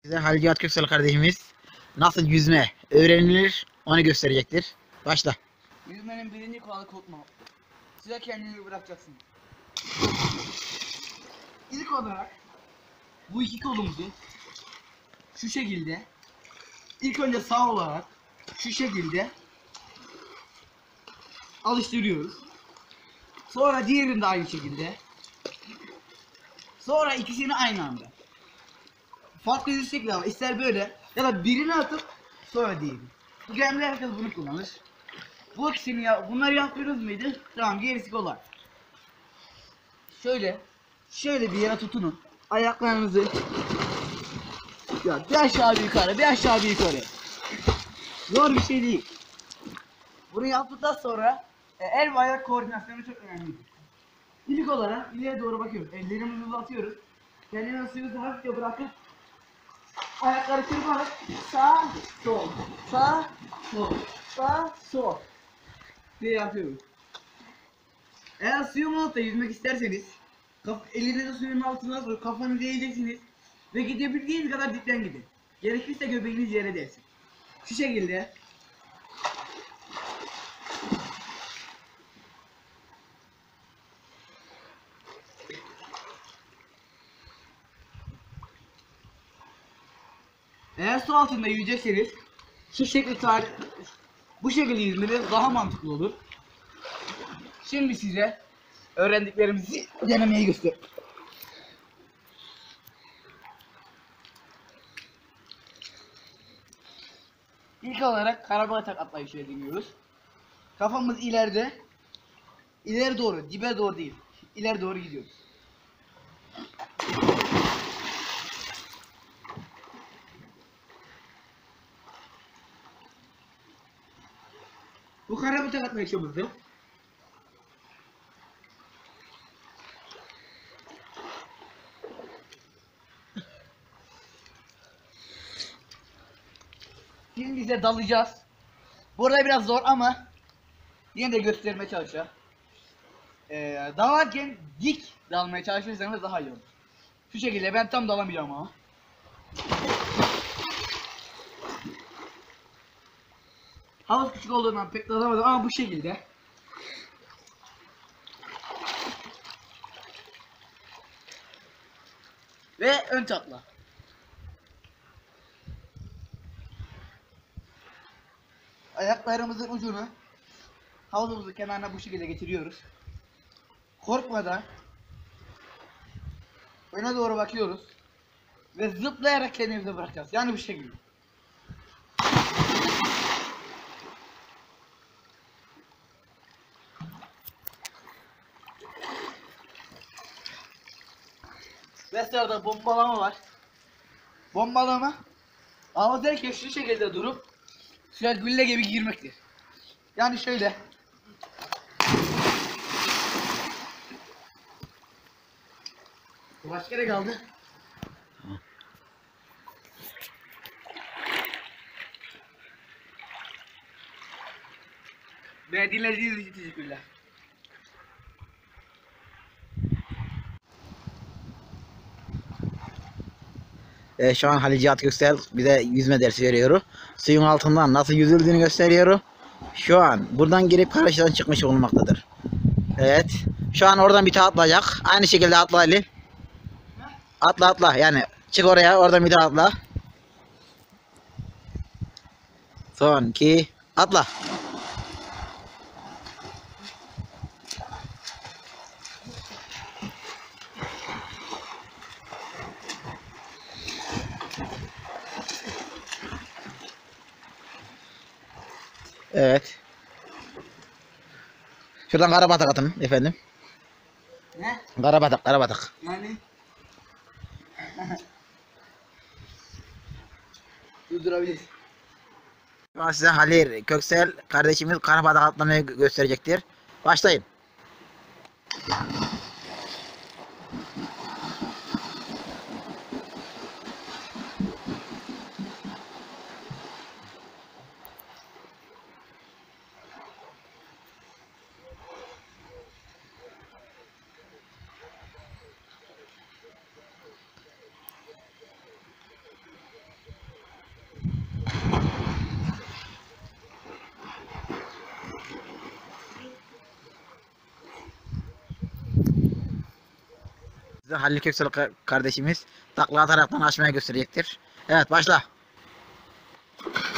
Size Halil Cihat Köksal kardeşimiz nasıl yüzme öğrenilir onu gösterecektir. Başla. Yüzmenin birinci kuralı korkma. Suya kendini bırakacaksın. İlk olarak bu iki kolumuzu şu şekilde ilk önce sağ olarak şu şekilde alıştırıyoruz. Sonra diğerini de aynı şekilde. Sonra ikisini aynı anda. Farklı bir şekilde ama ister böyle ya da birini atıp sonra diğerini. Bu genelde herkes bunu kullanır. Bu ikisini bunları yapıyoruz muydu? Tamam, gerisi kolay. Şöyle bir yere tutunun. Ayaklarınızı ya bir aşağı bir yukarı, bir aşağı bir yukarı. Zor bir şey değil. Bunu yaptıktan sonra el ve ayak koordinasyonu çok önemlidir. İlk olarak ileriye doğru bakıyoruz. Ellerimizi uzatıyoruz. Kendimizi suyumuzu hafifçe bırakıp ayakları çırparak sağ, sol, sağ, sol, sağ, sol diye yapıyoruz. Eğer suyun altında yüzmek isterseniz elinizi suyun altına koyup kafanızı eğeceksiniz ve gidebildiğiniz kadar dipten gidin. Gerekirse göbeğiniz yere değsin. Şu şekilde. Eğer su altında yüzecekseniz bu şekilde yüzmeniz daha mantıklı olur. Şimdi size öğrendiklerimizi denemeyi göster. İlk olarak karabatak atlayışı deniyoruz. Kafamız ileride, ileri doğru, dibe doğru değil, ileri doğru gidiyoruz. Bu karabatak atlayışımızdı. Şimdi bize dalacağız. Burada biraz zor ama yine de göstermeye çalışacağım. Dalarken dik dalmaya çalışırsanız daha iyi olur. Şu şekilde, ben tam dalamayacağım ama. Havuz küçük olduğundan pek dalamadım ama bu şekilde. Ve ön takla. Ayaklarımızın ucunu havuzumuzun kenarına bu şekilde getiriyoruz. Korkmadan öne doğru bakıyoruz ve zıplayarak kendimizi bırakacağız. Yani bu şekilde. Ve sırada bombalama var. Bombalama havadayken şu şekilde durup suya gülle gibi girmektir. Yani şöyle. Başka ne kaldı? Ve dinlediğiniz için teşekkürler. Şu an Halil Cihat Köksal bize yüzme dersi veriyor. Suyun altından nasıl yüzüldüğünü gösteriyor. Şu an buradan girip karşıdan çıkmış olmaktadır. Evet. Şu an oradan bir tane atlayacak. Aynı şekilde atla Ali. Atla atla. Yani çık oraya. Oradan bir daha atla. Son 2 atla. Evet. Şuradan karabatak atın efendim. Ne? Karabatak, karabatak. Yani? Durdurabiliriz. Şu an size Halil Köksal kardeşimiz karabatak atlamayı gösterecektir. Başlayın. Size Halil Köksal kardeşimiz takla ataraktan açmaya gösterecektir. Evet başla.